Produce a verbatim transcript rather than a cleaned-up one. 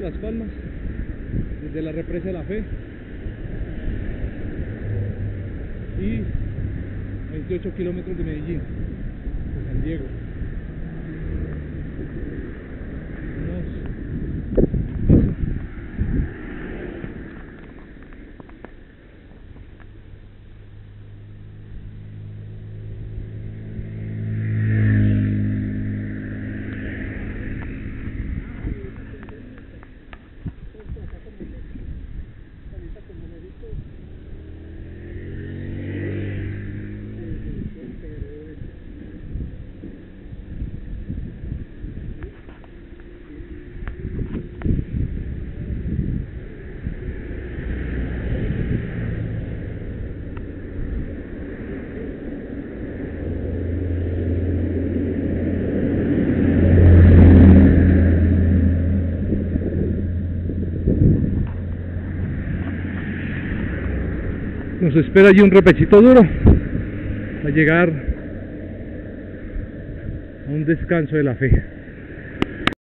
Las Palmas, desde la represa de La Fe, y veintiocho kilómetros de Medellín, de San Diego. Nos espera allí un repechito duro a llegar a un descanso de La Fe.